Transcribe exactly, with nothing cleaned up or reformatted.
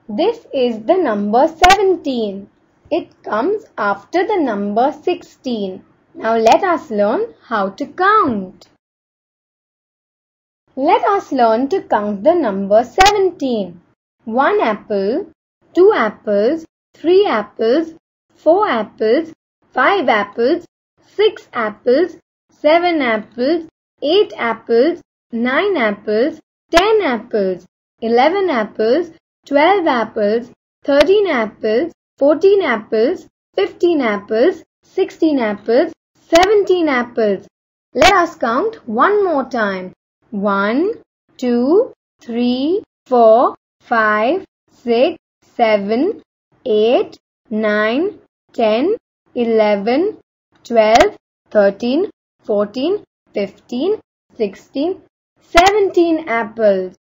This is the number seventeen. It comes after the number sixteen. Now let us learn how to count. Let us learn to count the number seventeen. One apple, two apples, three apples, four apples, five apples, six apples, seven apples, eight apples, nine apples, ten apples, eleven apples, twelve apples, thirteen apples, fourteen apples, fifteen apples, sixteen apples, seventeen apples. Let us count one more time. one, two, three, four, five, six, seven, eight, nine, ten, eleven, twelve, thirteen, fourteen, fifteen, sixteen, seventeen apples.